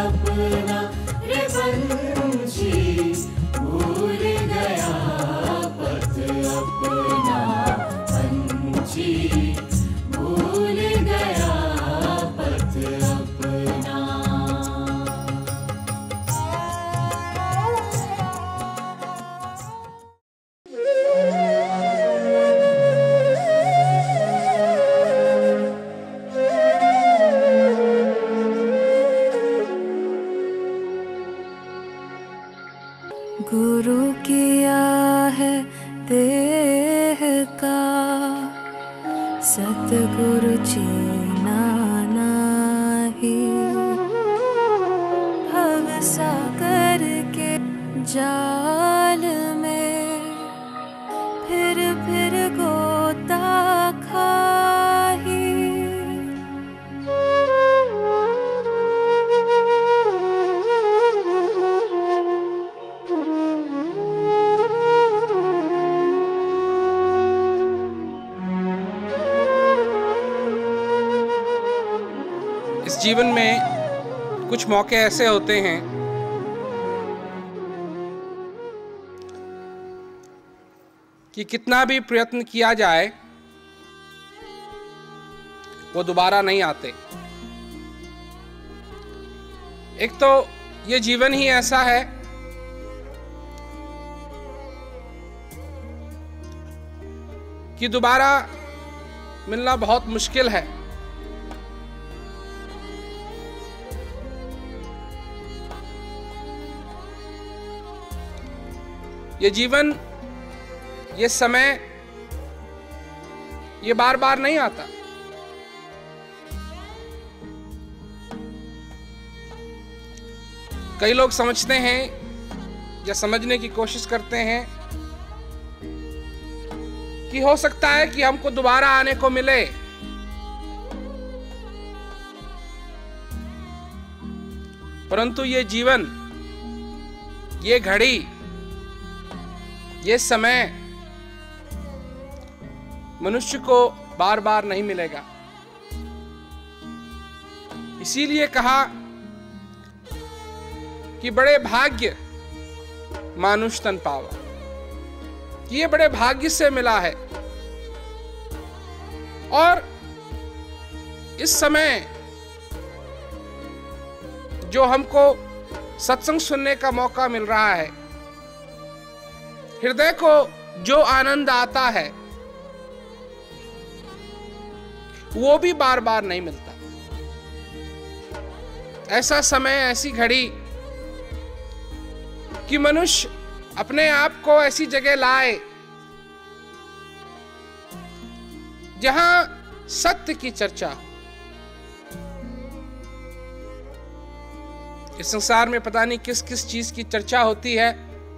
अपना रे पंछी, भूल गया पथ अपना पंछी, भूल गया पथ अपना। गुरु किया है देह का, सतगुरु चीना नाही। भव सागर के जाल में फिर गोता खाही। इस जीवन में कुछ मौके ऐसे होते हैं कि कितना भी प्रयत्न किया जाए वो दोबारा नहीं आते। एक तो ये जीवन ही ऐसा है कि दोबारा मिलना बहुत मुश्किल है। ये जीवन, ये समय, ये बार बार नहीं आता। कई लोग समझते हैं या समझने की कोशिश करते हैं कि हो सकता है कि हमको दोबारा आने को मिले, परंतु ये जीवन, ये घड़ी, ये समय मनुष्य को बार बार नहीं मिलेगा। इसीलिए कहा कि बड़े भाग्य मानुष तन पावा, कि ये बड़े भाग्य से मिला है। और इस समय जो हमको सत्संग सुनने का मौका मिल रहा है, हृदय को जो आनंद आता है वो भी बार बार नहीं मिलता। ऐसा समय, ऐसी घड़ी कि मनुष्य अपने आप को ऐसी जगह लाए जहां सत्य की चर्चा हो। इस संसार में पता नहीं किस किस चीज की चर्चा होती है,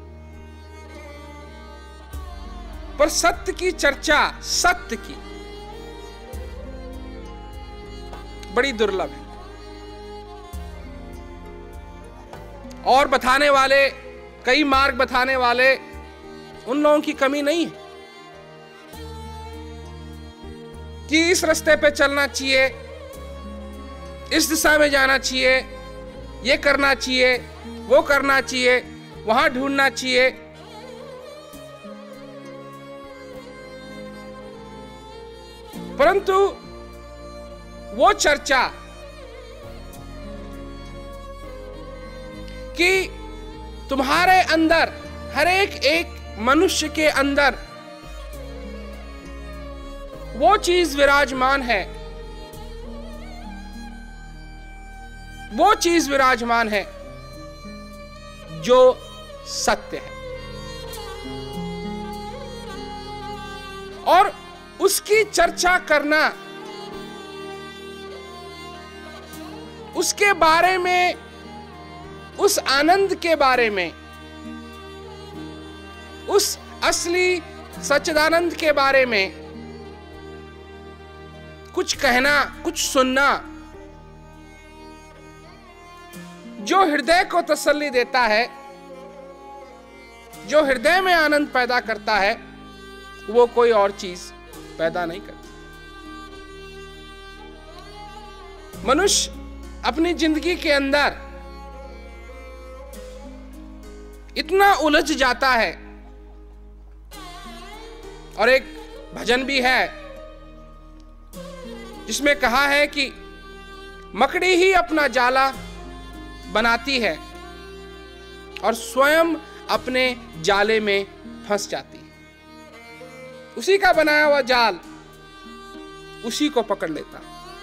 पर सत्य की चर्चा, सत्य की, बड़ी दुर्लभ है। और बताने वाले, कई मार्ग बताने वाले, उन लोगों की कमी नहीं है कि इस रास्ते पे चलना चाहिए, इस दिशा में जाना चाहिए, ये करना चाहिए, वो करना चाहिए, वहां ढूंढना चाहिए। परंतु वो चर्चा कि तुम्हारे अंदर, हर एक मनुष्य के अंदर वो चीज विराजमान है, वो चीज विराजमान है जो सत्य है, और उसकी चर्चा करना, उसके बारे में, उस आनंद के बारे में, उस असली सच्चिदानंद के बारे में कुछ कहना, कुछ सुनना, जो हृदय को तसल्ली देता है, जो हृदय में आनंद पैदा करता है, वो कोई और चीज पैदा नहीं करती। मनुष्य अपनी जिंदगी के अंदर इतना उलझ जाता है। और एक भजन भी है जिसमें कहा है कि मकड़ी ही अपना जाला बनाती है और स्वयं अपने जाले में फंस जाती है। उसी का बनाया हुआ जाल उसी को पकड़ लेता।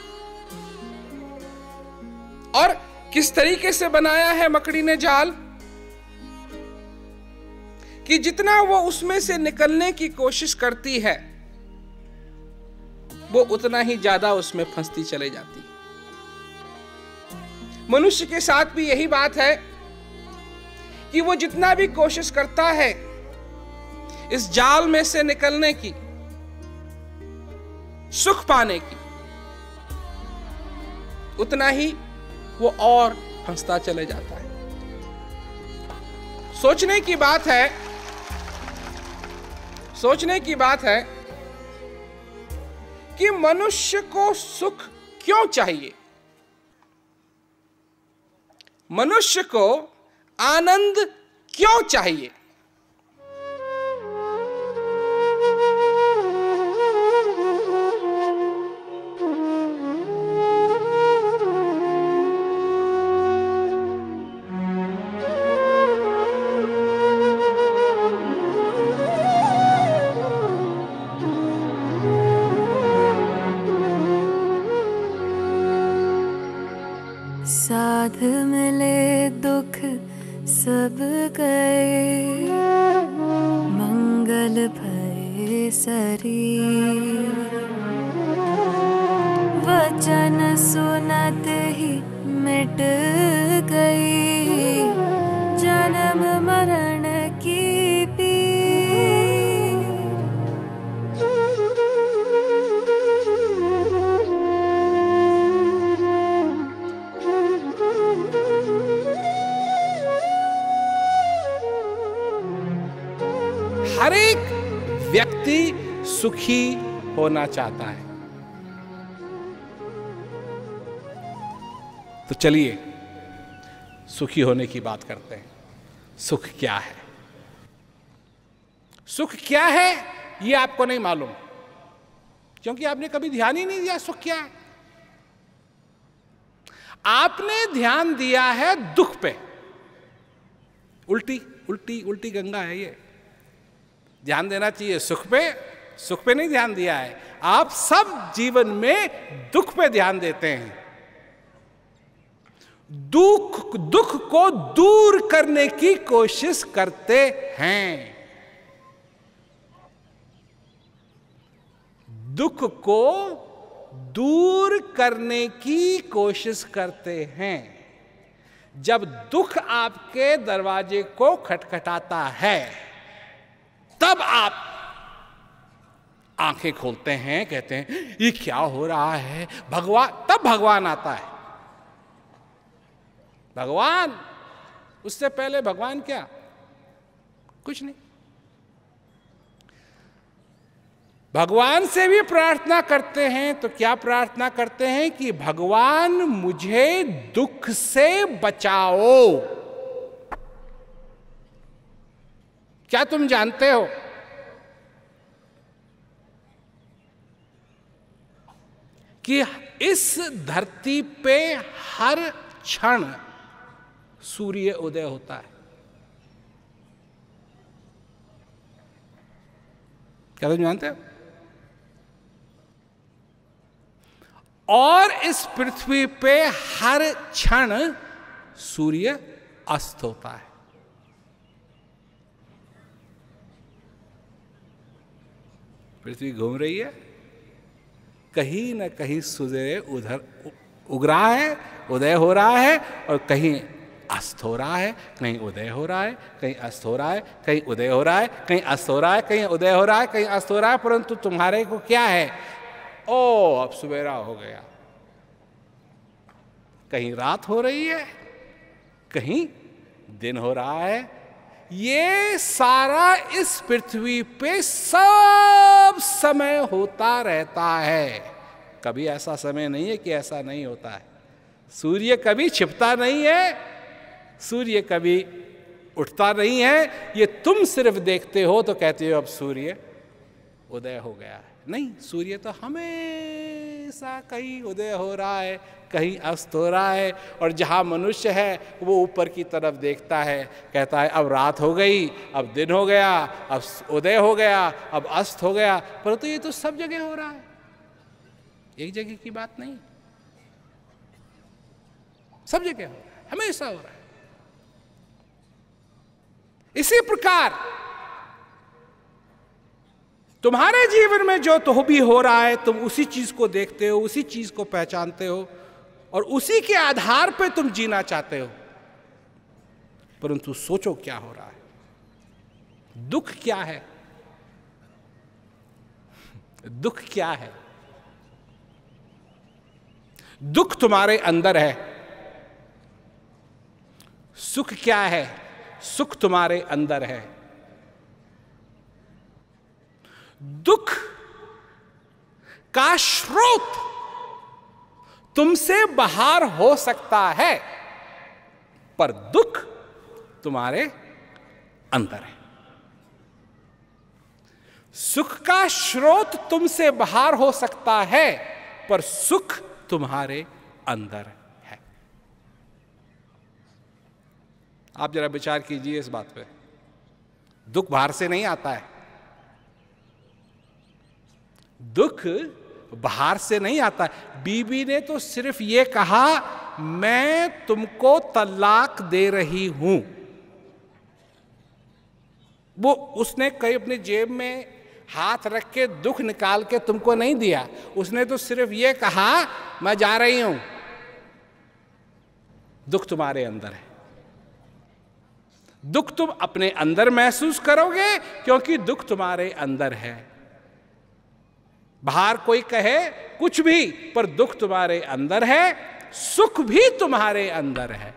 और किस तरीके से बनाया है मकड़ी ने जाल कि जितना वो उसमें से निकलने की कोशिश करती है वो उतना ही ज्यादा उसमें फंसती चले जाती है। मनुष्य के साथ भी यही बात है कि वो जितना भी कोशिश करता है इस जाल में से निकलने की, सुख पाने की, उतना ही वो और फंसता चले जाता है। सोचने की बात है कि मनुष्य को सुख क्यों चाहिए, मनुष्य को आनंद क्यों चाहिए। साध मिले दुख सब गए, मंगल भये शरीर। वचन सुनत ही मिट गई, जन्म मरण की पीर। हर एक व्यक्ति सुखी होना चाहता है। तो चलिए सुखी होने की बात करते हैं। सुख क्या है? सुख क्या है ये आपको नहीं मालूम, क्योंकि आपने कभी ध्यान ही नहीं दिया सुख क्या है। आपने ध्यान दिया है दुख पे। उल्टी उल्टी उल्टी गंगा है ये। ध्यान देना चाहिए सुख पे, सुख पे नहीं ध्यान दिया है। आप सब जीवन में दुख पे ध्यान देते हैं। दुख को दूर करने की कोशिश करते हैं। दुख को दूर करने की कोशिश करते हैं। जब दुख आपके दरवाजे को खटखटाता है तब आप आंखें खोलते हैं, कहते हैं ये क्या हो रहा है भगवान। तब भगवान आता है। भगवान, उससे पहले भगवान क्या? कुछ नहीं। भगवान से भी प्रार्थना करते हैं तो क्या प्रार्थना करते हैं कि भगवान मुझे दुख से बचाओ। क्या तुम जानते हो कि इस धरती पे हर क्षण सूर्य उदय होता है? क्या तुम जानते हो? और इस पृथ्वी पे हर क्षण सूर्य अस्त होता है। पृथ्वी घूम रही है, कहीं न कहीं सूर्य उधर उग रहा है, उदय हो रहा है, और कहीं अस्त हो रहा है, कहीं उदय हो रहा है, कहीं अस्त हो रहा है, कहीं उदय हो रहा है, कहीं अस्त हो रहा है, कहीं उदय हो रहा है, कहीं अस्त हो रहा है। परंतु तुम्हारे को क्या है? ओ, अब सवेरा हो गया। कहीं रात हो रही है, कहीं दिन हो रहा है। ये सारा इस पृथ्वी पे सब समय होता रहता है। कभी ऐसा समय नहीं है कि ऐसा नहीं होता है। सूर्य कभी छिपता नहीं है, सूर्य कभी उठता नहीं है, ये तुम सिर्फ देखते हो तो कहते हो अब सूर्य उदय हो गया है। नहीं, सूर्य तो हमेशा कहीं उदय हो रहा है, कहीं अस्त हो रहा है। और जहाँ मनुष्य है वो ऊपर की तरफ देखता है, कहता है अब रात हो गई, अब दिन हो गया, अब उदय हो गया, अब अस्त हो गया। परंतु ये तो सब जगह हो रहा है, एक जगह की बात नहीं, सब जगह हो रहा है, हमेशा हो रहा है। इसी प्रकार तुम्हारे जीवन में जो तो भी हो रहा है, तुम उसी चीज को देखते हो, उसी चीज को पहचानते हो और उसी के आधार पर तुम जीना चाहते हो। परंतु सोचो क्या हो रहा है, दुख क्या है, दुख क्या है? दुख तुम्हारे अंदर है। सुख क्या है? सुख तुम्हारे अंदर है। दुख का स्रोत तुमसे बाहर हो सकता है, पर दुख तुम्हारे अंदर है। सुख का स्रोत तुमसे बाहर हो सकता है, पर सुख तुम्हारे अंदर है। आप जरा विचार कीजिए इस बात पे। दुख बाहर से नहीं आता है, दुख बाहर से नहीं आता है। बीबी ने तो सिर्फ ये कहा मैं तुमको तलाक दे रही हूं, वो उसने कहीं अपने जेब में हाथ रख के दुख निकाल के तुमको नहीं दिया। उसने तो सिर्फ ये कहा मैं जा रही हूं। दुख तुम्हारे अंदर है। दुख तुम अपने अंदर महसूस करोगे क्योंकि दुख तुम्हारे अंदर है। बाहर कोई कहे कुछ भी, पर दुख तुम्हारे अंदर है, सुख भी तुम्हारे अंदर है।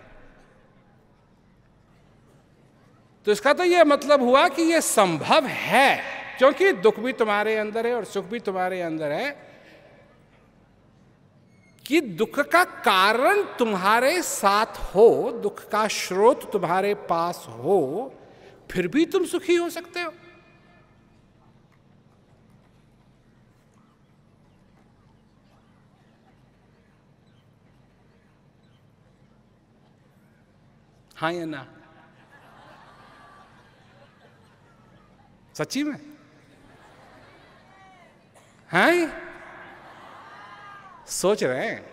तो इसका तो यह मतलब हुआ कि यह संभव है, क्योंकि दुख भी तुम्हारे अंदर है और सुख भी तुम्हारे अंदर है, कि दुख का कारण तुम्हारे साथ हो, दुख का स्रोत तुम्हारे पास हो, फिर भी तुम सुखी हो सकते हो। हाँ या ना? सच्ची में? हैं? सोच रहे हैं?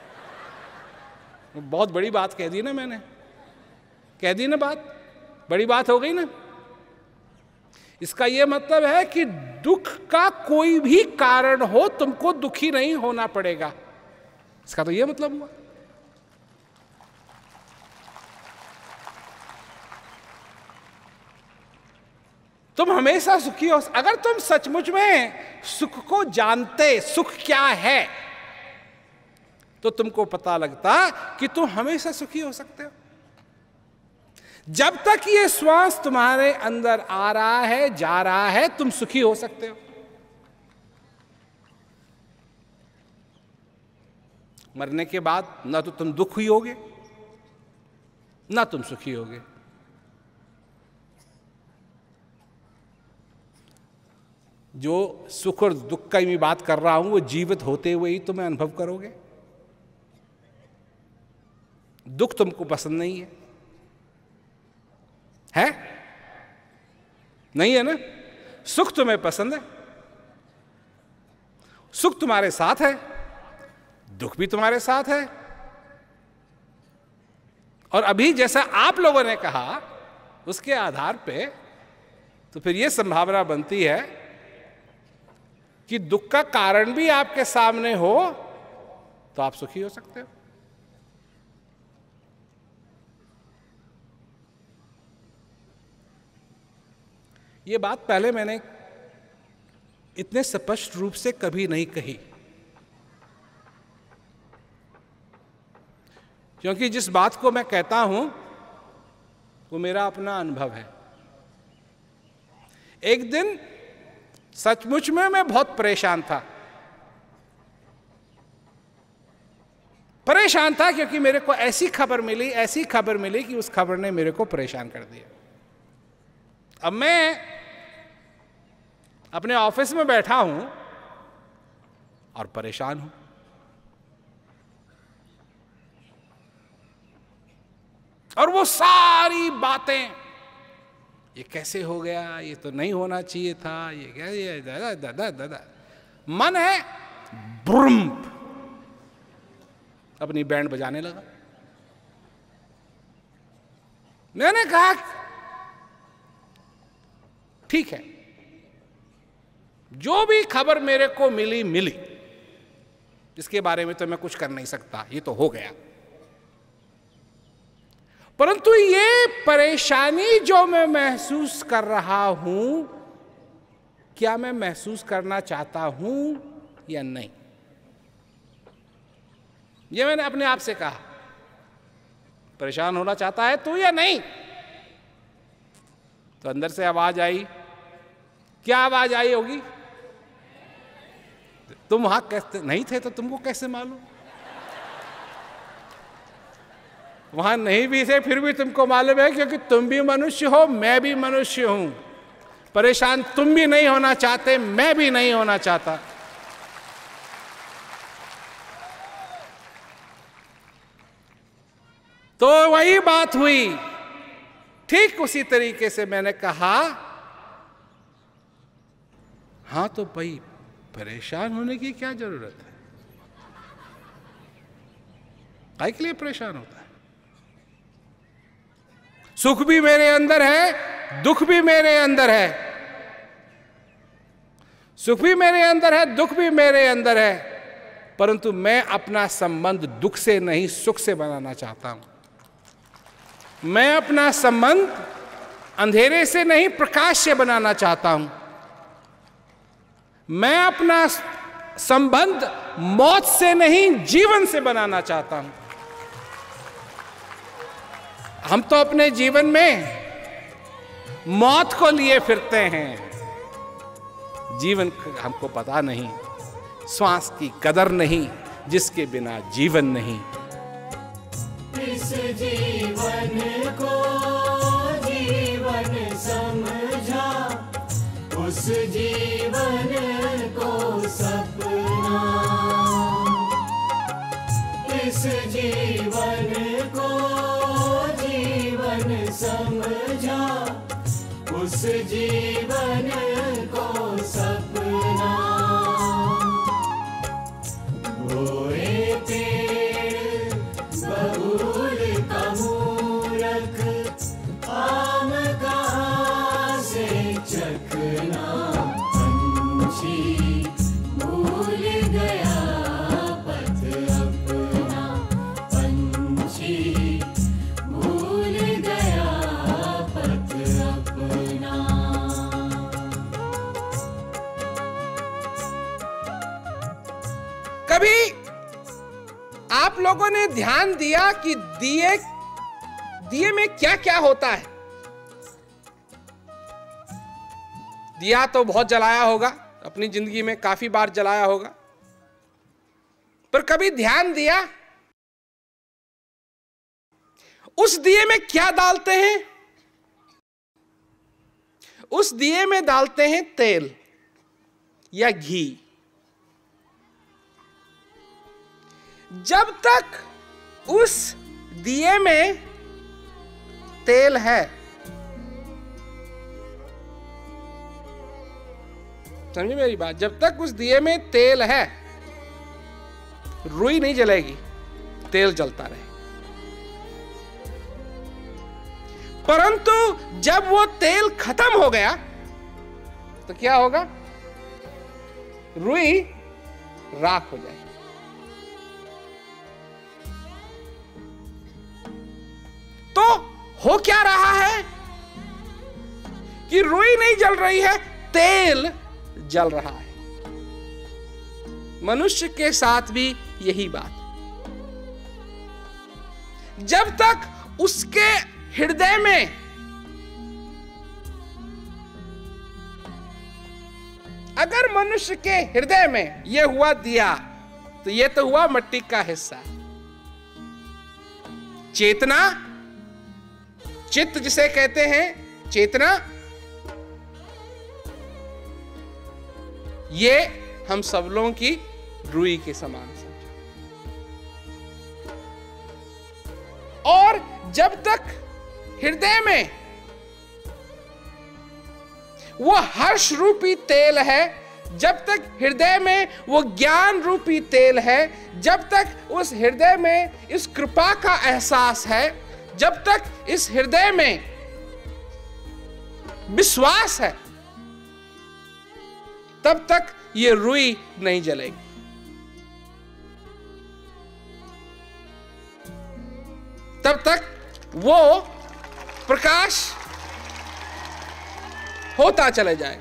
बहुत बड़ी बात कह दी ना मैंने, कह दी ना बात, बड़ी बात हो गई ना। इसका यह मतलब है कि दुख का कोई भी कारण हो तुमको दुखी नहीं होना पड़ेगा। इसका तो यह मतलब हुआ। तुम हमेशा सुखी हो। अगर तुम सचमुच में सुख को जानते, सुख क्या है, तो तुमको पता लगता कि तुम हमेशा सुखी हो सकते हो। जब तक ये श्वास तुम्हारे अंदर आ रहा है, जा रहा है, तुम सुखी हो सकते हो। मरने के बाद ना तो तुम दुखी होगे, ना तुम सुखी होगे। जो सुख और दुख का मैं बात कर रहा हूं वो जीवित होते हुए ही तुम्हें अनुभव करोगे। दुख तुमको पसंद नहीं है, है? नहीं है ना? सुख तुम्हें पसंद है, सुख तुम्हारे साथ है, दुख भी तुम्हारे साथ है। और अभी जैसा आप लोगों ने कहा उसके आधार पे तो फिर यह संभावना बनती है कि दुख का कारण भी आपके सामने हो तो आप सुखी हो सकते हो। ये बात पहले मैंने इतने स्पष्ट रूप से कभी नहीं कही, क्योंकि जिस बात को मैं कहता हूं वो मेरा अपना अनुभव है। एक दिन सचमुच में मैं बहुत परेशान था परेशान था क्योंकि मेरे को ऐसी खबर मिली कि उस खबर ने मेरे को परेशान कर दिया। अब मैं अपने ऑफिस में बैठा हूं और परेशान हूं। और वो सारी बातें, ये कैसे हो गया, ये तो नहीं होना चाहिए था, ये क्या, ये दादा दादा दादा, मन है ब्रुम, अपनी बैंड बजाने लगा। मैंने कहा ठीक है, जो भी खबर मेरे को मिली, इसके बारे में तो मैं कुछ कर नहीं सकता, ये तो हो गया। परंतु ये परेशानी जो मैं महसूस कर रहा हूं, क्या मैं महसूस करना चाहता हूं या नहीं? ये मैंने अपने आप से कहा। परेशान होना चाहता है तू या नहीं? तो अंदर से आवाज आई। क्या आवाज आई होगी? तुम वहां कैसे नहीं थे तो तुमको कैसे मालूम? वहां नहीं भी थे फिर भी तुमको मालूम है, क्योंकि तुम भी मनुष्य हो, मैं भी मनुष्य हूं। परेशान तुम भी नहीं होना चाहते, मैं भी नहीं होना चाहता। तो वही बात हुई। ठीक उसी तरीके से मैंने कहा, हां तो भाई परेशान होने की क्या जरूरत है? काहे के लिए परेशान होता है? सुख भी मेरे अंदर है, दुख भी मेरे अंदर है। सुख भी मेरे अंदर है, दुख भी मेरे अंदर है, परंतु मैं अपना संबंध दुख से नहीं सुख से बनाना चाहता हूं। मैं अपना संबंध अंधेरे से नहीं प्रकाश से बनाना चाहता हूं। मैं अपना संबंध मौत से नहीं जीवन से बनाना चाहता हूं। हम तो अपने जीवन में मौत को लिए फिरते हैं, जीवन हमको पता नहीं, श्वास की कदर नहीं, जिसके बिना जीवन नहीं। इस जीवन को जीवन समझा, उस जीवन को सपना। इस जीवन को जीवन समझा, उस जीवन को सपना। बोए पेड़ बबूल का मूरख, आम कहाँ से चखना। पंछी भूल गया पथ अपना, पंछी भूल गया पथ अपना। कभी आप लोगों ने ध्यान दिया कि दिए में क्या क्या होता है? दिया तो बहुत जलाया होगा, अपनी जिंदगी में काफी बार जलाया होगा, पर कभी ध्यान दिया उस दिए में क्या डालते हैं? उस दिए में डालते हैं तेल या घी। जब तक उस दिए में तेल है, समझे मेरी बात? जब तक उस दिए में तेल है, रुई नहीं जलेगी, तेल जलता रहे। परंतु जब वो तेल खत्म हो गया तो क्या होगा? रुई राख हो जाएगी। तो हो क्या रहा है कि रुई नहीं जल रही है, तेल जल रहा है। मनुष्य के साथ भी यही बात। जब तक उसके हृदय में अगर मनुष्य के हृदय में यह हुआ दिया, तो यह तो हुआ मिट्टी का हिस्सा, चेतना, चित्त जिसे कहते हैं चेतना, ये हम सब लोगों की रुई के समान समझो। और जब तक हृदय में वो हर्ष रूपी तेल है, जब तक हृदय में वो ज्ञान रूपी तेल है, जब तक उस हृदय में इस कृपा का एहसास है, जब तक इस हृदय में विश्वास है, तब तक ये रुई नहीं जलेगी। तब तक वो प्रकाश होता चले जाएगा।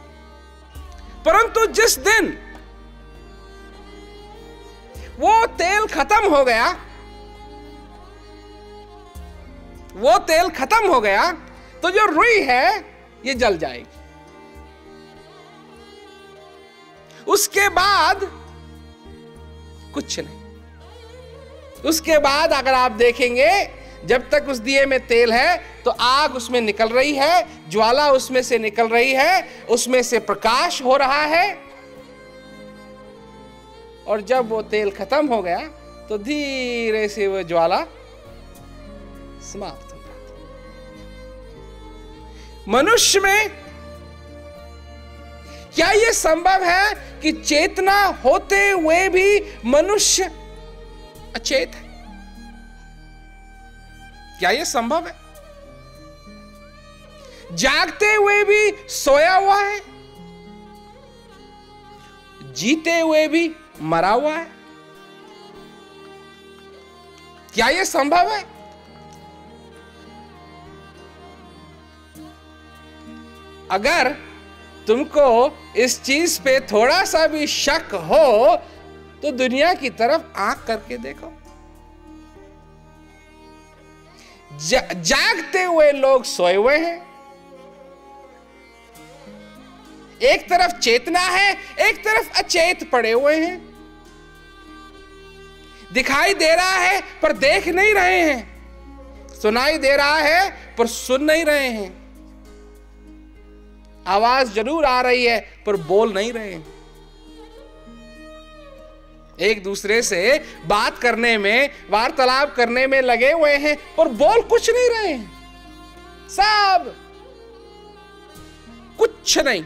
परंतु जिस दिन वो तेल खत्म हो गया, वो तेल खत्म हो गया, तो जो रुई है ये जल जाएगी। उसके बाद कुछ नहीं। उसके बाद अगर आप देखेंगे, जब तक उस दिए में तेल है तो आग उसमें निकल रही है, ज्वाला उसमें से निकल रही है, उसमें से प्रकाश हो रहा है। और जब वो तेल खत्म हो गया तो धीरे से वो ज्वाला समाप्त हो जाती। मनुष्य में क्या यह संभव है कि चेतना होते हुए भी मनुष्य अचेत है? क्या यह संभव है? जागते हुए भी सोया हुआ है, जीते हुए भी मरा हुआ है? क्या यह संभव है? अगर तुमको इस चीज पे थोड़ा सा भी शक हो तो दुनिया की तरफ आंख करके देखो। जागते हुए लोग सोए हुए हैं। एक तरफ चेतना है, एक तरफ अचेत पड़े हुए हैं। दिखाई दे रहा है पर देख नहीं रहे हैं, सुनाई दे रहा है पर सुन नहीं रहे हैं, आवाज जरूर आ रही है पर बोल नहीं रहे हैं। एक दूसरे से बात करने में, वार्तालाप करने में लगे हुए हैं पर बोल कुछ नहीं रहे हैं। सब कुछ नहीं,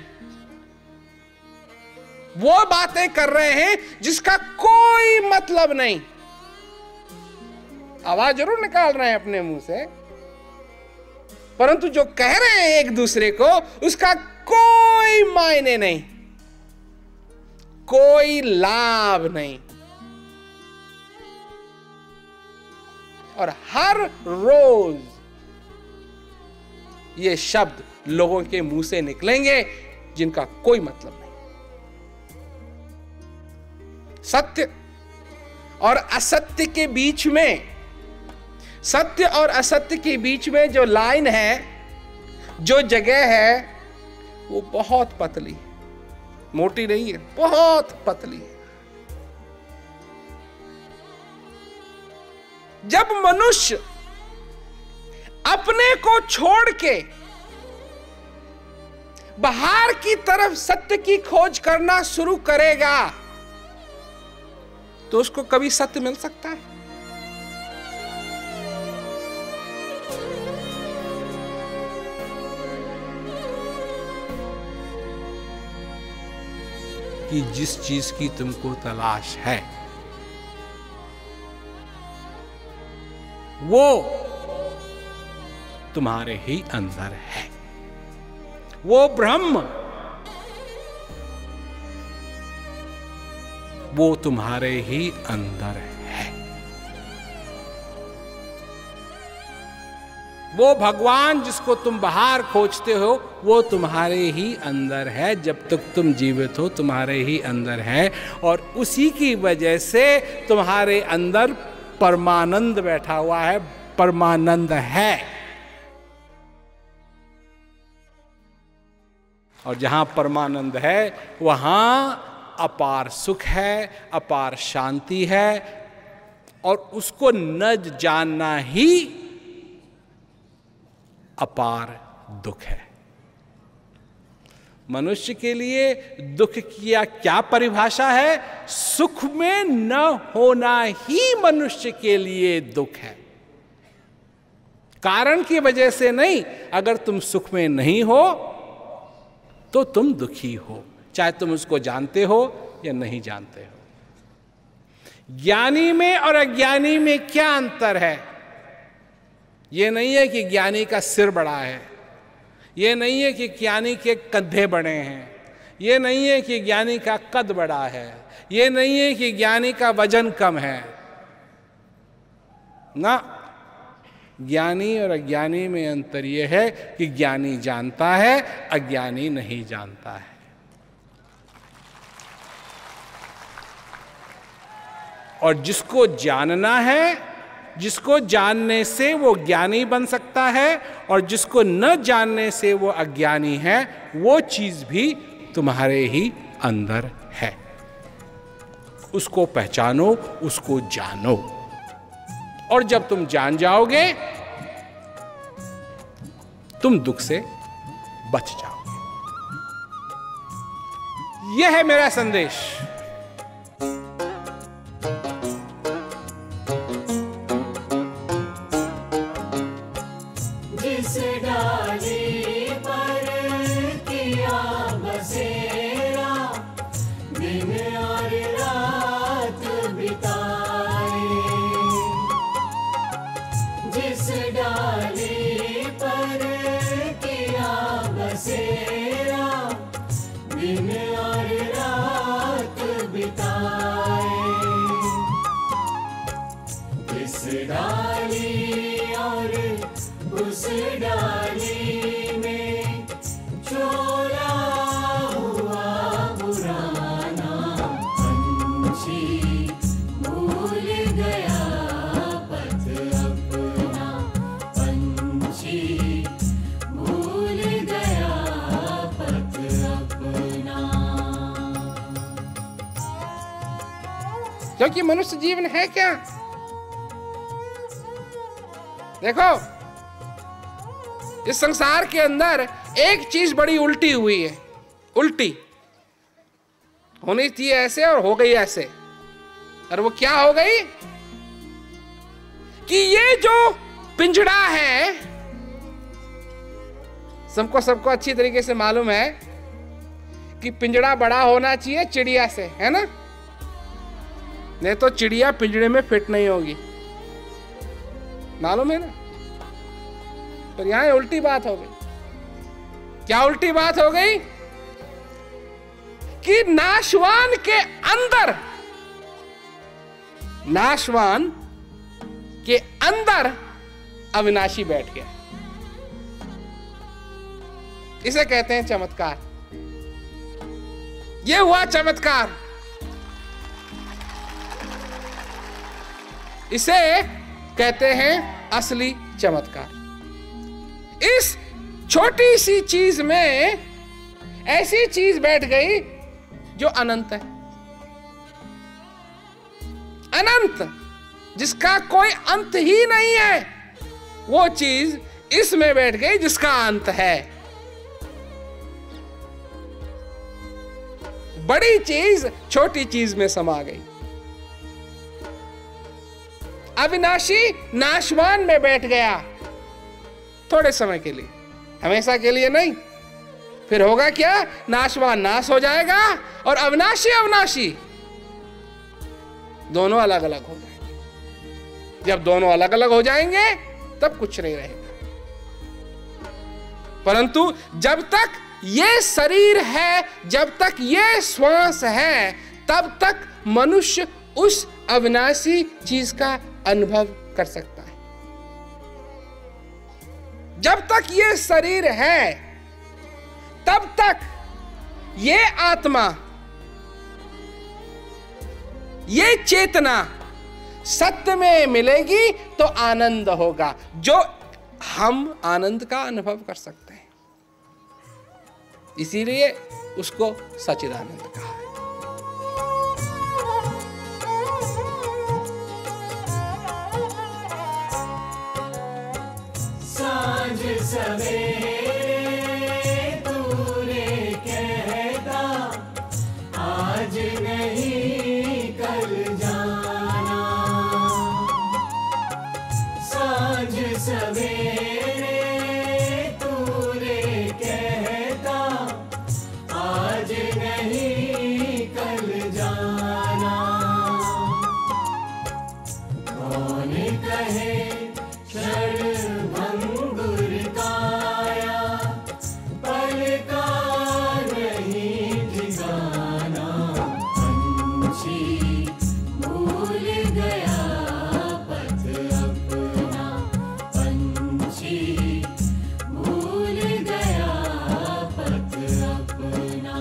वो बातें कर रहे हैं जिसका कोई मतलब नहीं। आवाज जरूर निकाल रहे हैं अपने मुंह से, परंतु जो कह रहे हैं एक दूसरे को उसका कोई मायने नहीं, कोई लाभ नहीं। और हर रोज ये शब्द लोगों के मुंह से निकलेंगे जिनका कोई मतलब नहीं। सत्य और असत्य के बीच में, सत्य और असत्य के बीच में जो लाइन है, जो जगह है, वो बहुत पतली है, मोटी नहीं है, बहुत पतली है। जब मनुष्य अपने को छोड़ के बाहर की तरफ सत्य की खोज करना शुरू करेगा तो उसको कभी सत्य मिल सकता है? कि जिस चीज की तुमको तलाश है वो तुम्हारे ही अंदर है। वो ब्रह्म, वो तुम्हारे ही अंदर है। वो भगवान जिसको तुम बाहर खोजते हो वो तुम्हारे ही अंदर है। जब तक तुम जीवित हो तुम्हारे ही अंदर है, और उसी की वजह से तुम्हारे अंदर परमानंद बैठा हुआ है, परमानंद है। और जहां परमानंद है वहां अपार सुख है, अपार शांति है, और उसको न जानना ही अपार दुख है। मनुष्य के लिए दुख की क्या परिभाषा है? सुख में न होना ही मनुष्य के लिए दुख है, कारण की वजह से नहीं। अगर तुम सुख में नहीं हो तो तुम दुखी हो, चाहे तुम उसको जानते हो या नहीं जानते हो। ज्ञानी में और अज्ञानी में क्या अंतर है? यह नहीं है कि ज्ञानी का सिर बड़ा है, ये नहीं है कि ज्ञानी के कंधे बड़े हैं, ये नहीं है कि ज्ञानी का कद बड़ा है, ये नहीं है कि ज्ञानी का वजन कम है ना। ज्ञानी और अज्ञानी में अंतर यह है कि ज्ञानी जानता है, अज्ञानी नहीं जानता है। और जिसको जानना है, जिसको जानने से वो ज्ञानी बन सकता है, और जिसको न जानने से वो अज्ञानी है, वो चीज भी तुम्हारे ही अंदर है। उसको पहचानो, उसको जानो, और जब तुम जान जाओगे तुम दुख से बच जाओगे। यह है मेरा संदेश। जिस डाली पर किया बसेरा, दिन और रात बिताए। जिस डाली पर किया बसेरा, दिन और रात बिताए। इस डाली और उस डाली में चोला हुआ पुराना पंछी भूल गया पथ अपना। पंछी भूल गया पथ अपना। क्योंकि मनुष्य जीवन है क्या? देखो, इस संसार के अंदर एक चीज बड़ी उल्टी हुई है। उल्टी होनी थी ऐसे और हो गई ऐसे। और वो क्या हो गई कि ये जो पिंजड़ा है, सबको अच्छी तरीके से मालूम है कि पिंजड़ा बड़ा होना चाहिए चिड़िया से, है ना? नहीं तो चिड़िया पिंजड़े में फिट नहीं होगी, मालूम है ना? पर यहां उल्टी बात हो गई। क्या उल्टी बात हो गई? कि नाशवान के अंदर, नाशवान के अंदर अविनाशी बैठ गया। इसे कहते हैं चमत्कार। यह हुआ चमत्कार। इसे कहते हैं असली चमत्कार। इस छोटी सी चीज में ऐसी चीज बैठ गई जो अनंत है। अनंत, जिसका कोई अंत ही नहीं है, वो चीज इसमें बैठ गई जिसका अंत है। बड़ी चीज छोटी चीज में समा गई। अविनाशी नाशवान में बैठ गया, थोड़े समय के लिए, हमेशा के लिए नहीं। फिर होगा क्या? नाशवान नाश हो जाएगा और अविनाशी अविनाशी दोनों अलग अलग हो जाएंगे। जब दोनों अलग अलग हो जाएंगे तब कुछ नहीं रहेगा। परंतु जब तक ये शरीर है, जब तक ये श्वास है, तब तक मनुष्य उस अविनाशी चीज का अनुभव कर सकता है। जब तक ये शरीर है, तब तक ये आत्मा, ये चेतना सत्य में मिलेगी तो आनंद होगा, जो हम आनंद का अनुभव कर सकते हैं। इसीलिए उसको सच्चिदानंद कहा है। साँझ सवेरे तूने कहता आज नहीं कल जाना। साँझ सवेरे तूने कहता आज नहीं कल जाना। कौन कहे क्षणभंगुर काया पल का नहीं ठिकाना। पंछी भूल गया पथ अपना, पंछी भूल गया पथ अपना।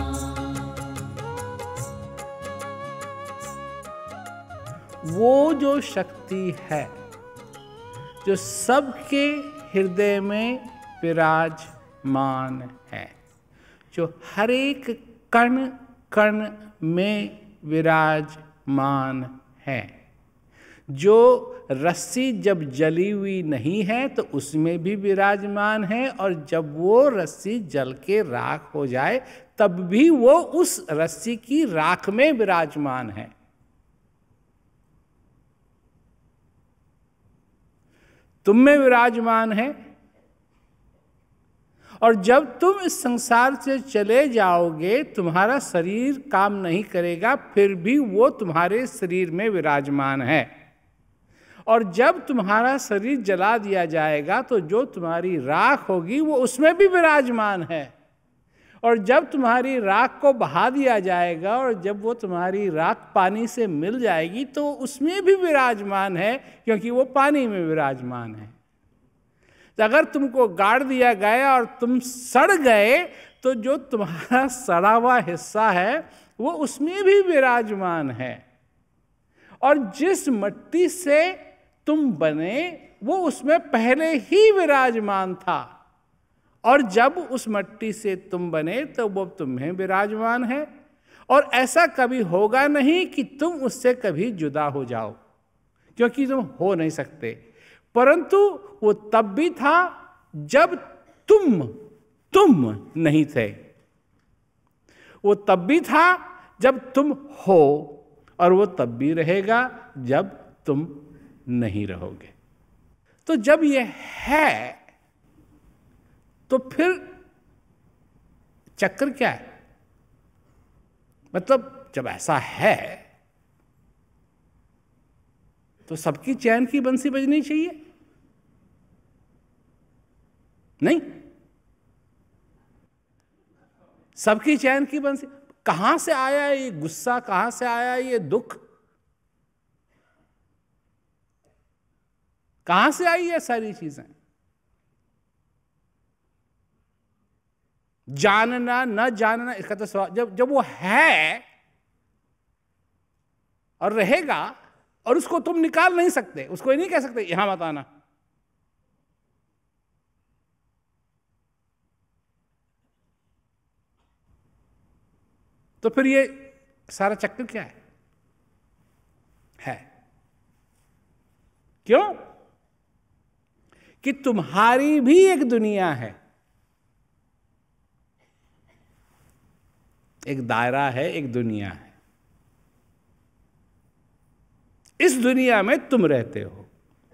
वो जो शक्ति है जो सबके हृदय में विराजमान है, जो हर एक कण कण में विराजमान है, जो रस्सी जब जली हुई नहीं है तो उसमें भी विराजमान है, और जब वो रस्सी जल के राख हो जाए तब भी वो उस रस्सी की राख में विराजमान है। तुम में विराजमान है, और जब तुम इस संसार से चले जाओगे तुम्हारा शरीर काम नहीं करेगा, फिर भी वो तुम्हारे शरीर में विराजमान है। और जब तुम्हारा शरीर जला दिया जाएगा तो जो तुम्हारी राख होगी वो उसमें भी विराजमान है। और जब तुम्हारी राख को बहा दिया जाएगा और जब वो तुम्हारी राख पानी से मिल जाएगी तो उसमें भी विराजमान है, क्योंकि वो पानी में विराजमान है। तो अगर तुमको गाड़ दिया गया और तुम सड़ गए तो जो तुम्हारा सड़ा हुआ हिस्सा है वो उसमें भी विराजमान है। और जिस मिट्टी से तुम बने वो उसमें पहले ही विराजमान था, और जब उस मिट्टी से तुम बने तो वो तुम्हें विराजमान है। और ऐसा कभी होगा नहीं कि तुम उससे कभी जुदा हो जाओ, क्योंकि तुम हो नहीं सकते। परंतु वो तब भी था जब तुम नहीं थे, वो तब भी था जब तुम हो, और वो तब भी रहेगा जब तुम नहीं रहोगे। तो जब ये है तो फिर चक्र क्या है? मतलब जब ऐसा है तो सबकी चैन की बंसी बजनी चाहिए, नहीं? सबकी चैन की बंसी कहां से आया ये गुस्सा, कहां से आया ये दुख, कहां से आई ये सारी चीजें? जानना न जानना इसका तो सवाल। जब वो है और रहेगा और उसको तुम निकाल नहीं सकते, उसको ये नहीं कह सकते यहां मत आना। तो फिर ये सारा चक्कर क्या है? क्यों? कि तुम्हारी भी एक दुनिया है, एक दायरा है, एक दुनिया है। इस दुनिया में तुम रहते हो,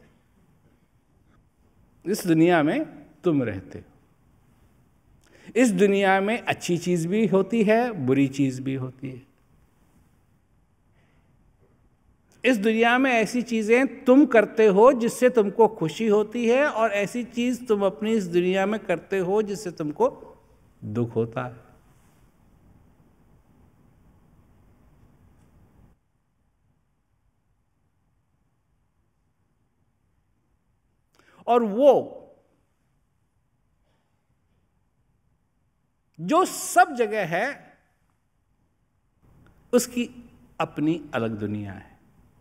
इस दुनिया में तुम रहते हो। इस दुनिया में अच्छी चीज भी होती है, बुरी चीज भी होती है। इस दुनिया में ऐसी चीजें तुम करते हो जिससे तुमको खुशी होती है, और ऐसी चीज तुम अपनी इस दुनिया में करते हो जिससे तुमको दुख होता है। और वो जो सब जगह है उसकी अपनी अलग दुनिया है,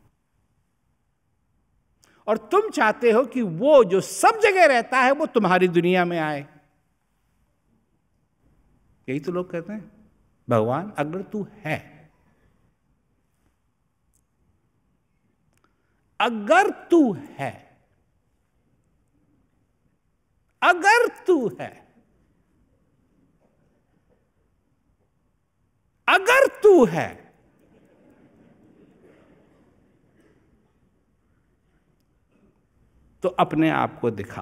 और तुम चाहते हो कि वो जो सब जगह रहता है वो तुम्हारी दुनिया में आए। यही तो लोग कहते हैं भगवान अगर तू है, अगर तू है, अगर तू है, अगर तू है, तो अपने आप को दिखा।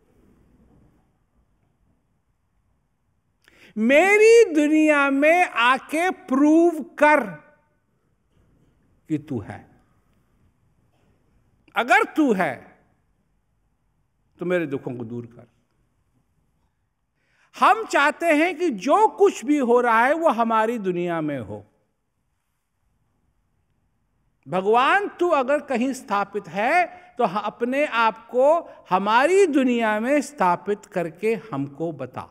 मेरी दुनिया में आके प्रूव कर कि तू है। अगर तू है तो मेरे दुखों को दूर कर। हम चाहते हैं कि जो कुछ भी हो रहा है वो हमारी दुनिया में हो। भगवान तू अगर कहीं स्थापित है तो अपने आप को हमारी दुनिया में स्थापित करके हमको बता।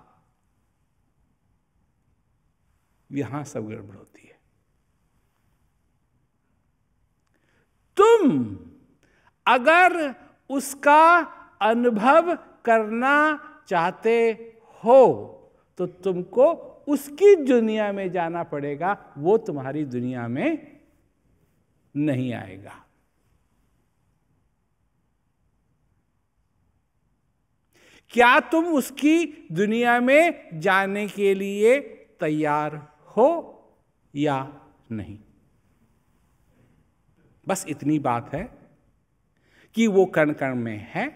यहां सब गड़बड़ होती है। तुम अगर उसका अनुभव करना चाहते हो तो तुमको उसकी दुनिया में जाना पड़ेगा, वो तुम्हारी दुनिया में नहीं आएगा। क्या तुम उसकी दुनिया में जाने के लिए तैयार हो या नहीं? बस इतनी बात है कि वो कण कण में है,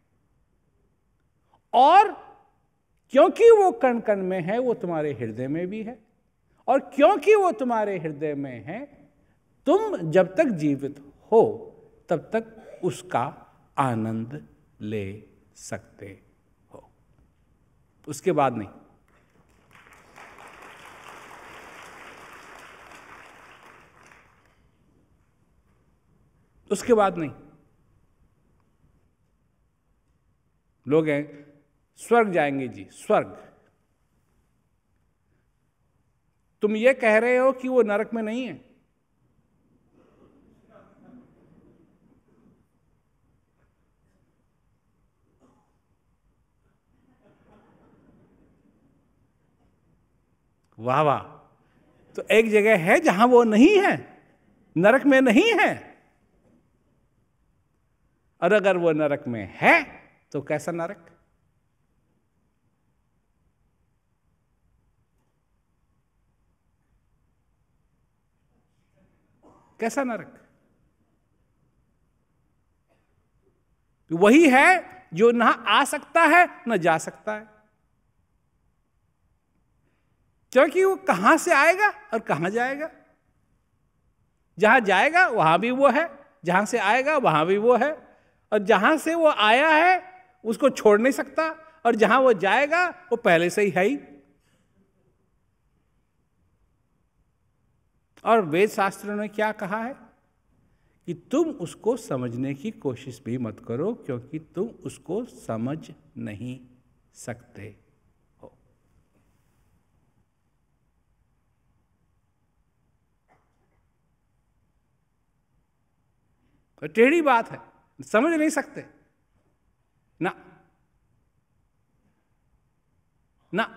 और क्योंकि वो कण कण में है वो तुम्हारे हृदय में भी है, और क्योंकि वो तुम्हारे हृदय में है तुम जब तक जीवित हो तब तक उसका आनंद ले सकते हो, उसके बाद नहीं। उसके बाद नहीं। लोग हैं स्वर्ग जाएंगे जी, स्वर्ग। तुम ये कह रहे हो कि वो नरक में नहीं है? वाह वाह। तो एक जगह है जहां वो नहीं है, नरक में नहीं है। और अगर वो नरक में है तो कैसा नरक? कैसा नरक? वही है जो ना आ सकता है ना जा सकता है, क्योंकि वो कहां से आएगा और कहां जाएगा। जहां जाएगा वहां भी वो है, जहां से आएगा वहां भी वो है, और जहां से वो आया है उसको छोड़ नहीं सकता, और जहां वो जाएगा वो पहले से ही है ही। और वेद शास्त्रों ने क्या कहा है कि तुम उसको समझने की कोशिश भी मत करो, क्योंकि तुम उसको समझ नहीं सकते हो। तो टेढ़ी बात है, समझ नहीं सकते ना, ना।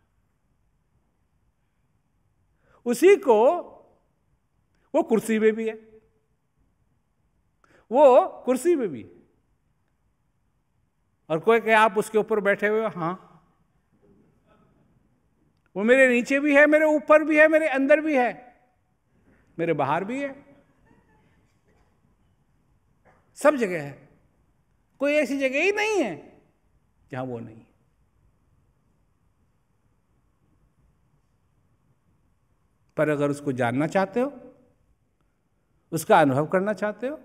उसी को वो कुर्सी में भी है, वो कुर्सी में भी है, और कोई कहे आप उसके ऊपर बैठे हुए हो। हाँ, वो मेरे नीचे भी है, मेरे ऊपर भी है, मेरे अंदर भी है, मेरे बाहर भी है, सब जगह है। कोई ऐसी जगह ही नहीं है जहां वो नहीं है। पर अगर उसको जानना चाहते हो, उसका अनुभव करना चाहते हो,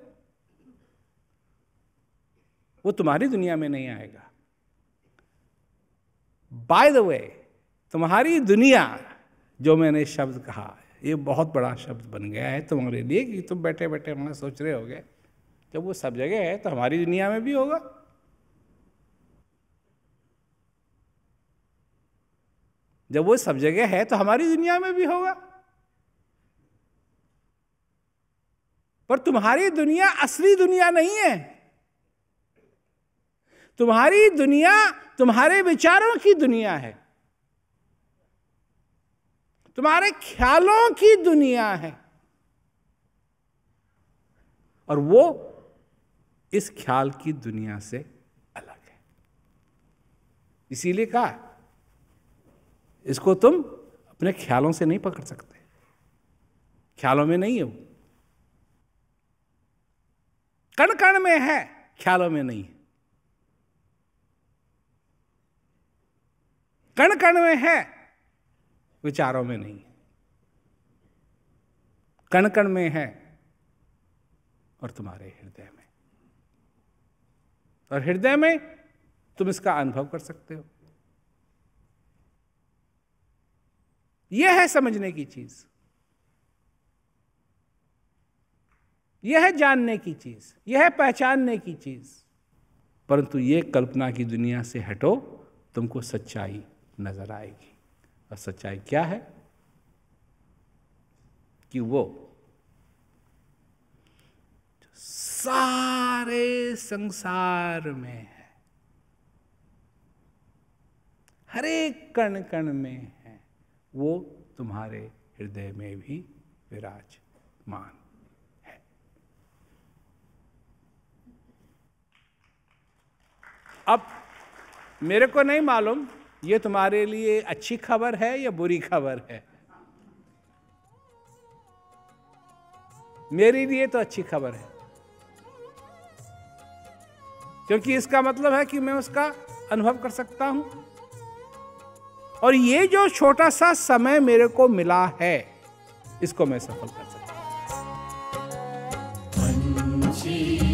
वो तुम्हारी दुनिया में नहीं आएगा। बाय द वे, तुम्हारी दुनिया, जो मैंने शब्द कहा, ये बहुत बड़ा शब्द बन गया है तुम्हारे लिए, कि तुम बैठे बैठे वहां सोच रहे होगे जब वो सब जगह है तो हमारी दुनिया में भी होगा। जब वो सब जगह है तो हमारी दुनिया में भी होगा। पर तुम्हारी दुनिया असली दुनिया नहीं है। तुम्हारी दुनिया तुम्हारे विचारों की दुनिया है, तुम्हारे ख्यालों की दुनिया है, और वो इस ख्याल की दुनिया से अलग है। इसीलिए कहा इसको तुम अपने ख्यालों से नहीं पकड़ सकते, ख्यालों में नहीं है वो, कण कण में है, ख्यालों में नहीं है। कण कण में है, विचारों में नहीं है। कण कण में है और तुम्हारे हृदय में, और हृदय में तुम इसका अनुभव कर सकते हो। यह है समझने की चीज, यह है जानने की चीज, यह है पहचानने की चीज। परंतु यह कल्पना की दुनिया से हटो, तुमको सच्चाई नजर आएगी। और सच्चाई क्या है? कि वो सारे संसार में है, हर एक कण कण में है, वो तुम्हारे हृदय में भी विराजमान है। अब मेरे को नहीं मालूम ये तुम्हारे लिए अच्छी खबर है या बुरी खबर है। मेरे लिए तो अच्छी खबर है, क्योंकि इसका मतलब है कि मैं उसका अनुभव कर सकता हूं, और ये जो छोटा सा समय मेरे को मिला है इसको मैं सफल कर सकता हूं।